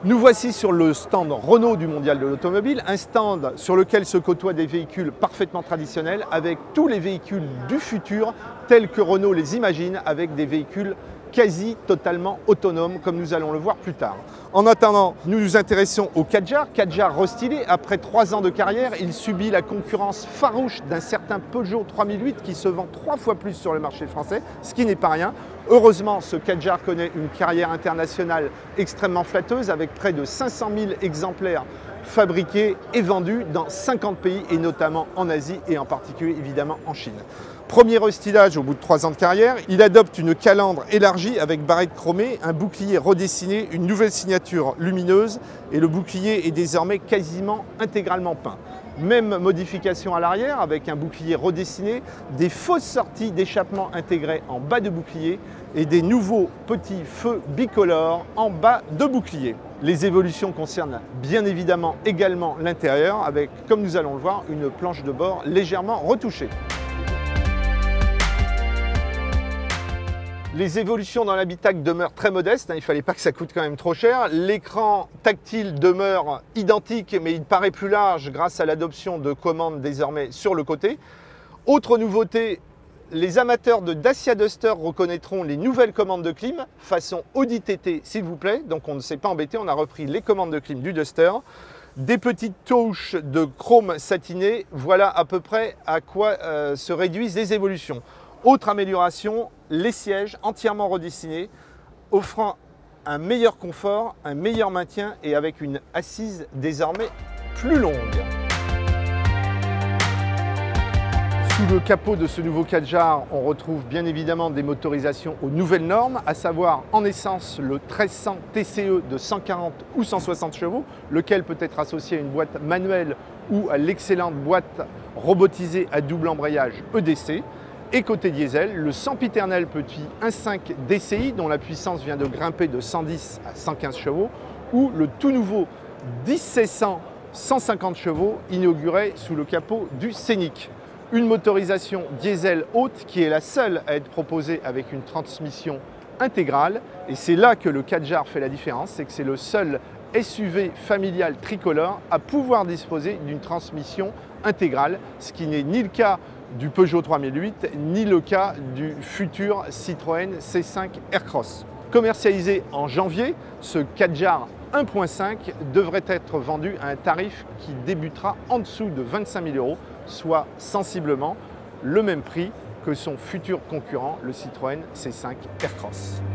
Nous voici sur le stand Renault du Mondial de l'Automobile, un stand sur lequel se côtoient des véhicules parfaitement traditionnels avec tous les véhicules du futur tels que Renault les imagine, avec des véhicules quasi totalement autonomes comme nous allons le voir plus tard. En attendant, nous nous intéressons au Kadjar. Kadjar restylé, après 3 ans de carrière, il subit la concurrence farouche d'un certain Peugeot 3008 qui se vend 3 fois plus sur le marché français, ce qui n'est pas rien. Heureusement, ce Kadjar connaît une carrière internationale extrêmement flatteuse avec près de 500 000 exemplaires fabriqués et vendus dans 50 pays et notamment en Asie et en particulier évidemment en Chine. Premier restylage au bout de 3 ans de carrière, il adopte une calandre élargie avec barrette chromée, un bouclier redessiné, une nouvelle signature lumineuse et le bouclier est désormais quasiment intégralement peint. Même modification à l'arrière avec un bouclier redessiné, des fausses sorties d'échappement intégrées en bas de bouclier et des nouveaux petits feux bicolores en bas de bouclier. Les évolutions concernent bien évidemment également l'intérieur avec, comme nous allons le voir, une planche de bord légèrement retouchée. Les évolutions dans l'habitacle demeurent très modestes, il ne fallait pas que ça coûte quand même trop cher. L'écran tactile demeure identique mais il paraît plus large grâce à l'adoption de commandes désormais sur le côté. Autre nouveauté, les amateurs de Dacia Duster reconnaîtront les nouvelles commandes de clim façon Audi TT s'il vous plaît. Donc on ne s'est pas embêté, on a repris les commandes de clim du Duster. Des petites touches de chrome satiné, voilà à peu près à quoi se réduisent les évolutions. Autre amélioration, les sièges entièrement redessinés, offrant un meilleur confort, un meilleur maintien et avec une assise désormais plus longue. Sous le capot de ce nouveau Kadjar, on retrouve bien évidemment des motorisations aux nouvelles normes, à savoir en essence le 1300 TCE de 140 ou 160 chevaux, lequel peut être associé à une boîte manuelle ou à l'excellente boîte robotisée à double embrayage EDC. Et côté diesel, le sempiternel petit 1.5 DCI dont la puissance vient de grimper de 110 à 115 chevaux ou le tout nouveau 10600 150 chevaux inauguré sous le capot du Scénic. Une motorisation diesel haute qui est la seule à être proposée avec une transmission intégrale et c'est là que le Kadjar fait la différence, c'est que c'est le seul SUV familial tricolore à pouvoir disposer d'une transmission intégrale, ce qui n'est ni le cas du Peugeot 3008, ni le cas du futur Citroën C5 Aircross. Commercialisé en janvier, ce Kadjar 1.5 devrait être vendu à un tarif qui débutera en dessous de 25 000 €, soit sensiblement le même prix que son futur concurrent, le Citroën C5 Aircross.